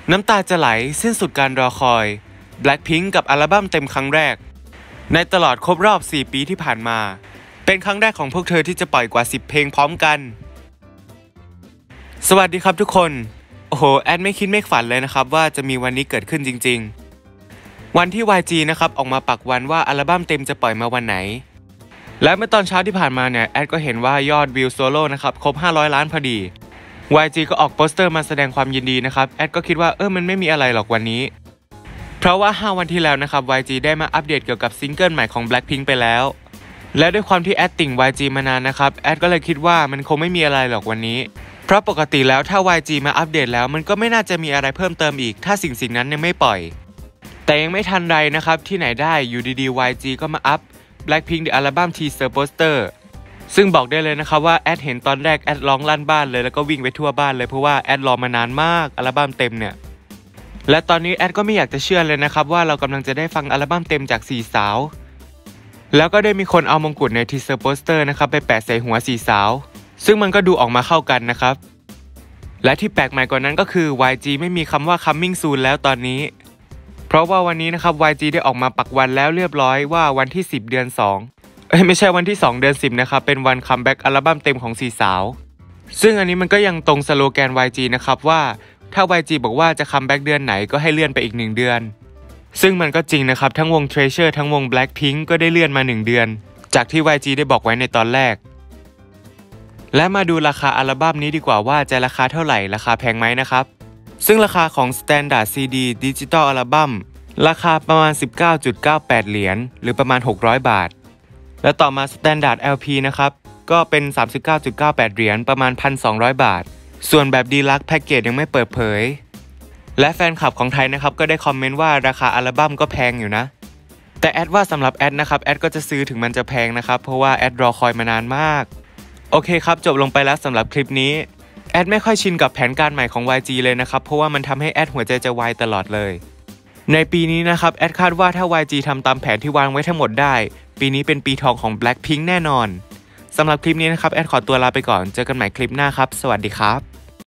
น้ำตาจะไหลสิ้นสุดการรอคอย Blackpink กับอัลบั้มเต็มครั้งแรกในตลอดครบรอบ 4 ปีที่ผ่านมาเป็นครั้งแรกของพวกเธอที่จะปล่อยกว่า 10 เพลงพร้อมกันสวัสดีครับทุกคนโอ้โหแอดไม่คิดไม่ฝันเลยนะครับว่าจะมีวันนี้เกิดขึ้นจริงๆวันที่ YG นะครับออกมาปักวันว่าอัลบั้มเต็มจะปล่อยมาวันไหนและเมื่อตอนเช้าที่ผ่านมาเนี่ยแอดก็เห็นว่ายอดวิวโซโล่นะครับครบ500 ล้านพอดี YG ก็ออกโปสเตอร์มาแสดงความยินดีนะครับแอดก็คิดว่ามันไม่มีอะไรหรอกวันนี้เพราะว่า5 วันที่แล้วนะครับ YG ได้มาอัปเดตเกี่ยวกับซิงเกิลใหม่ของ Blackpink ไปแล้วและด้วยความที่แอดติ่ง YG มานานนะครับแอดก็เลยคิดว่ามันคงไม่มีอะไรหรอกวันนี้เพราะปกติแล้วถ้า YG มาอัปเดตแล้วมันก็ไม่น่าจะมีอะไรเพิ่มเติมอีกถ้าสิ่งนั้นยังไม่ปล่อยแต่ยังไม่ทันไรนะครับที่ไหนได้อยู่ดีๆ YG ก็มาอัพ Blackpink The Album Teaser Poster ซึ่งบอกได้เลยนะครับว่าแอดเห็นตอนแรกแอดร้องลั่นบ้านเลยแล้วก็วิ่งไปทั่วบ้านเลยเพราะว่าแอดรอมานานมากอัลบั้มเต็มเนี่ยและตอนนี้แอดก็ไม่อยากจะเชื่อเลยนะครับว่าเรากำลังจะได้ฟังอัลบั้มเต็มจาก4 สาวแล้วก็ได้มีคนเอามงกุฎในทีเซอร์โปสเตอร์นะครับไปแปะใส่หัว4 สาวซึ่งมันก็ดูออกมาเข้ากันนะครับและที่แปลกใหม่กว่านั้นก็คือ YG ไม่มีคำว่า coming soon แล้วตอนนี้เพราะว่าวันนี้นะครับ YG ได้ออกมาปักวันแล้วเรียบร้อยว่าวันที่10 เดือน 2ไม่ใช่วันที่2 เดือน 10นะครับเป็นวันคัมแบ็กอัลบั้มเต็มของ4 สาวซึ่งอันนี้มันก็ยังตรงสโลแกน YG นะครับว่าถ้า YG บอกว่าจะคัมแบ็กเดือนไหนก็ให้เลื่อนไปอีก1 เดือนซึ่งมันก็จริงนะครับทั้งวง Treasure ทั้งวง Blackpink ก็ได้เลื่อนมา1 เดือนจากที่ YG ได้บอกไว้ในตอนแรกและมาดูราคาอัลบั้มนี้ดีกว่าว่าจะราคาเท่าไหร่ราคาแพงไหมนะครับซึ่งราคาของ Standard CD Digital Album ราคาประมาณ 19.98 เหรียญหรือประมาณ600 บาทและต่อมา Standard LP นะครับก็เป็น 39.98 เหรียญประมาณ 1,200 บาทส่วนแบบ Deluxe Package ยังไม่เปิดเผยและแฟนคลับของไทยนะครับก็ได้คอมเมนต์ว่าราคาอัลบั้มก็แพงอยู่นะแต่แอดว่าสำหรับแอดนะครับแอดก็จะซื้อถึงมันจะแพงนะครับเพราะว่าแอดรอคอยมานานมากโอเคครับจบลงไปแล้วสำหรับคลิปนี้แอดไม่ค่อยชินกับแผนการใหม่ของ YG เลยนะครับเพราะว่ามันทำให้แอดหัวใจจะวายตลอดเลยในปีนี้นะครับแอดคาดว่าถ้า YG ทำตามแผนที่วางไว้ทั้งหมดได้ปีนี้เป็นปีทองของ Blackpink แน่นอนสำหรับคลิปนี้นะครับแอดขอตัวลาไปก่อนเจอกันใหม่คลิปหน้าครับสวัสดีครับ